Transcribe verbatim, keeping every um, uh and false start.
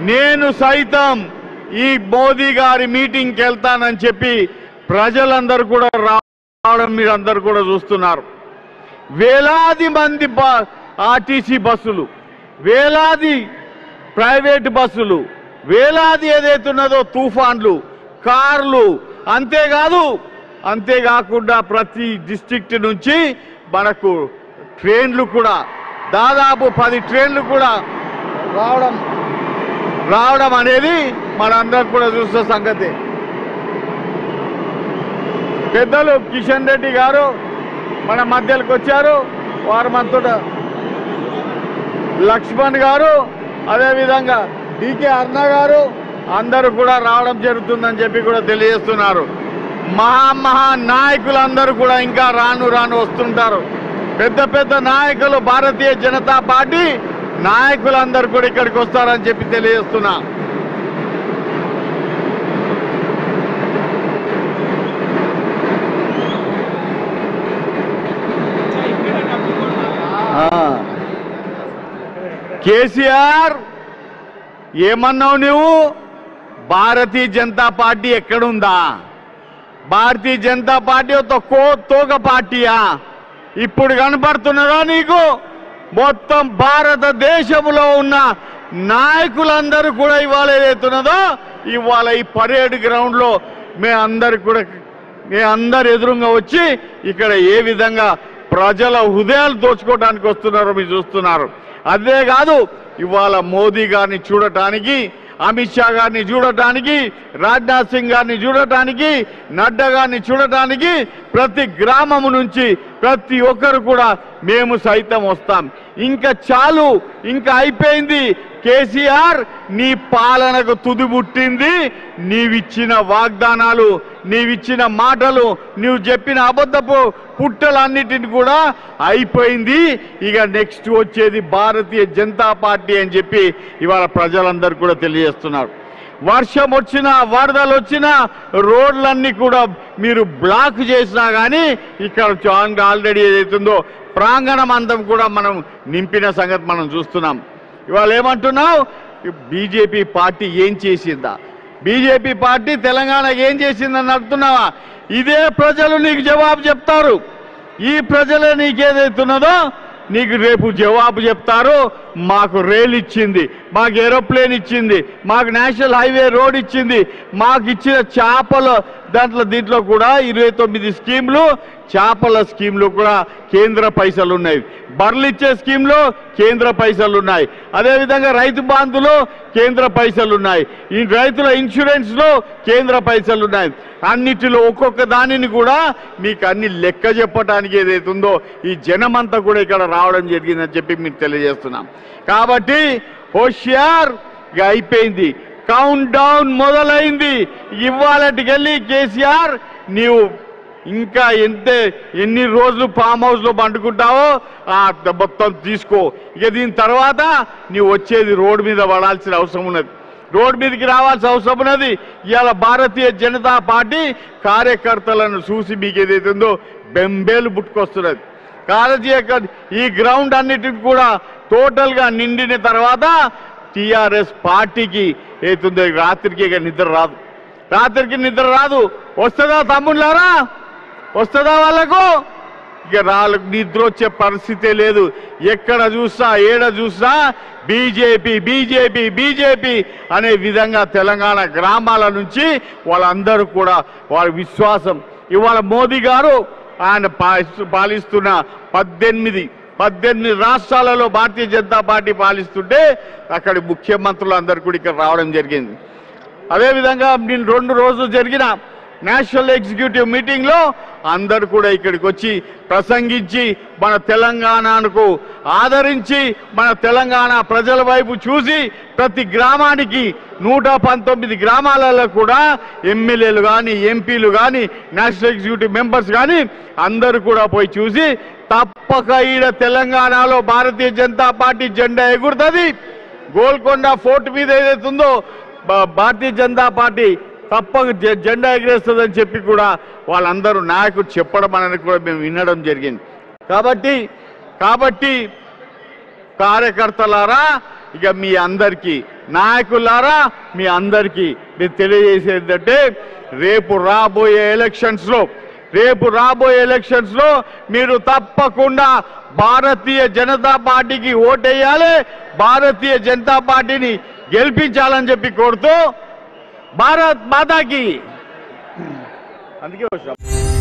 నేను సైతం ఈ మోదీ గారి మీటింగ్కి వెళ్తానని చెప్పి ప్రజలందరూ కూడా రావడం మీరు అందరూ కూడా చూస్తున్నారు. వేలాది మంది ఆర్టీసీ బస్సులు, వేలాది ప్రైవేట్ బస్సులు, వేలాది ఏదైతున్నదో తుఫాన్లు, కార్లు, అంతేకాదు అంతేకాకుండా ప్రతి డిస్ట్రిక్ట్ నుంచి మనకు ట్రైన్లు కూడా దాదాపు పది ట్రైన్లు కూడా రావడం రావడం అనేది మనందరం కూడా చూస్తున్న సంగతి. పెద్దలు కిషన్ రెడ్డి గారు మన మధ్యలోకి వచ్చారు. వారు మనతో లక్ష్మణ్ గారు, అదేవిధంగా డికే అర్ణ గారు అందరూ కూడా రావడం జరుగుతుందని చెప్పి కూడా తెలియజేస్తున్నారు. మహా మహా నాయకులందరూ కూడా ఇంకా రాను రాను వస్తుంటారు. పెద్ద పెద్ద నాయకులు, భారతీయ జనతా పార్టీ నాయకులందరూ కూడా ఇక్కడికి వస్తారని చెప్పి తెలియజేస్తున్నా. కేసీఆర్ ఏమన్నావు నువ్వు? భారతీయ జనతా పార్టీ ఎక్కడుందా? భారతీయ జనతా పార్టీ తక్కువ తోక పార్టీయా? ఇప్పుడు కనపడుతున్నదా నీకు? మొత్తం భారతదేశంలో ఉన్న నాయకులందరూ కూడా ఇవాళ ఏదైతున్నదో ఇవాళ ఈ పరేడ్ గ్రౌండ్ లో మే అందరు కూడా మే అందరు ఎదురుగా వచ్చి ఇక్కడ ఏ విధంగా ప్రజల హృదయాలు దోచుకోవడానికి వస్తున్నారో మీరు చూస్తున్నారు. అదే కాదు, ఇవాళ మోదీ గారిని చూడటానికి, అమిత్ షా గారిని చూడటానికి, రాజ్నాథ్ సింగ్ గారిని చూడటానికి, నడ్డా గారిని చూడటానికి ప్రతి గ్రామం నుంచి ప్రతి ఒక్కరు కూడా మేము సైతం వస్తాం. ఇంకా చాలు, ఇంకా అయిపోయింది. కేసీఆర్ నీ పాలనకు తుది పుట్టింది. నీవిచ్చిన వాగ్దానాలు, నీవిచ్చిన మాటలు, నీవు చెప్పిన అబద్ధపు పుట్టలన్నిటిని కూడా అయిపోయింది. ఇక నెక్స్ట్ వచ్చేది భారతీయ జనతా పార్టీ అని చెప్పి ఇవాళ ప్రజలందరూ కూడా తెలియజేస్తున్నారు. వర్షం వచ్చినా, వరదలు వచ్చినా, రోడ్లన్నీ కూడా మీరు బ్లాక్ చేసినా కానీ ఇక్కడ ఆల్రెడీ ఏదైతుందో ప్రాంగణం అంతం కూడా మనం నింపిన సంగతి మనం చూస్తున్నాం. ఇవాళ ఏమంటున్నావు? బీజేపీ పార్టీ ఏం చేసిందా? బీజేపీ పార్టీ తెలంగాణకి ఏం చేసిందని అడుగుతున్నావా? ఇదే ప్రజలు నీకు జవాబు చెప్తారు. ఈ ప్రజలే నీకేదైతున్నదో నీకు రేపు జవాబు చెప్తారు. మాకు రైలు ఇచ్చింది, మాకు ఏరోప్లేన్ ఇచ్చింది, మాకు నేషనల్ హైవే రోడ్ ఇచ్చింది, మాకు ఇచ్చిన చేపలు దాంట్లో దీంట్లో కూడా ఇరవై తొమ్మిది స్కీమ్లు, చేపల స్కీమ్లు కూడా కేంద్ర పైసలు ఉన్నాయి. బర్రెలు ఇచ్చే స్కీమ్లో కేంద్ర పైసలు ఉన్నాయి. అదేవిధంగా రైతు బంధులో కేంద్ర పైసలు ఉన్నాయి. ఈ రైతుల ఇన్సూరెన్స్లో కేంద్ర పైసలు ఉన్నాయి. అన్నిటిలో ఒక్కొక్క దానిని కూడా మీకు అన్ని లెక్క చెప్పడానికి ఏదైతుందో ఈ జనమంతా కూడా ఇక్కడ రావడం జరిగిందని చెప్పి మీకు తెలియజేస్తున్నాం. కాబట్టి హోషియార్ ఇక అయిపోయింది, కౌంట్ డౌన్ మొదలైంది. ఇవాళటికెళ్ళి కేసీఆర్ నీవు ఇంకా ఎంత ఎన్ని రోజులు ఫామ్ హౌస్లో పండుకుంటావో ఆ మొత్తం తీసుకో. ఇక దీని తర్వాత నీవు వచ్చేది రోడ్డు మీద పడాల్సిన అవసరం ఉన్నది, రోడ్డు మీదకి రావాల్సిన అవసరం ఉన్నది. ఇవాళ భారతీయ జనతా పార్టీ కార్యకర్తలను చూసి మీకు ఏదైతుందో బెంబేలు పుట్టుకొస్తున్నది. కాలేజీ ఈ గ్రౌండ్ అన్నిటికి కూడా టోటల్గా నిండిన తర్వాత టీఆర్ఎస్ పార్టీకి ఏతుందో రాత్రికి ఇక నిద్ర రాదు, రాత్రికి నిద్ర రాదు. వస్తుందా తమ్ముళ్ళారా? వస్తుందా వాళ్ళకు? ఇక వాళ్ళకు నిద్ర వచ్చే పరిస్థితే లేదు. ఎక్కడ చూసినా, ఏడ చూసినా బీజేపీ బీజేపీ బీజేపీ అనే విధంగా తెలంగాణ గ్రామాల నుంచి వాళ్ళందరూ కూడా వారి విశ్వాసం. ఇవాళ మోదీ గారు ఆయన పాలిస్తున్న పద్దెనిమిది పద్దెనిమిది రాష్ట్రాలలో భారతీయ జనతా పార్టీ పాలిస్తుంటే అక్కడి ముఖ్యమంత్రులు అందరూ కూడా ఇక్కడ రావడం జరిగింది. అదేవిధంగా నేను రెండు రోజులు జరిగిన నేషనల్ ఎగ్జిక్యూటివ్ మీటింగ్లో అందరూ కూడా ఇక్కడికి వచ్చి ప్రసంగించి మన తెలంగాణకు ఆదరించి మన తెలంగాణ ప్రజల వైపు చూసి ప్రతి గ్రామానికి నూట పంతొమ్మిది గ్రామాలలో కూడా ఎమ్మెల్యేలు కానీ, ఎంపీలు కానీ, నేషనల్ ఎగ్జిక్యూటివ్ మెంబర్స్ కానీ అందరూ కూడా పోయి చూసి తప్పక ఈడ తెలంగాణలో భారతీయ జనతా పార్టీ జెండా ఎగురుతుంది. గోల్కొండ ఫోర్ట్ మీద ఏదైతుందో భారతీయ జనతా పార్టీ తప్పక జెండా ఎగిరేస్తుందని చెప్పి కూడా వాళ్ళందరూ నాయకుడు చెప్పడం అనేది కూడా మేము వినడం జరిగింది. కాబట్టి కాబట్టి కార్యకర్తలారా ఇక మీ అందరికీ నాయకులారా మీ అందరికీ నేను తెలియజేసేదంటే రేపు రాబోయే ఎలక్షన్స్ లో రేపు రాబోయే ఎలక్షన్స్ లో మీరు తప్పకుండా భారతీయ జనతా పార్టీకి ఓటేయాలి, భారతీయ జనతా పార్టీని గెలిపించాలని చెప్పి కోరుతూ భారత్ మాతాకి అందుకే వచ్చాం.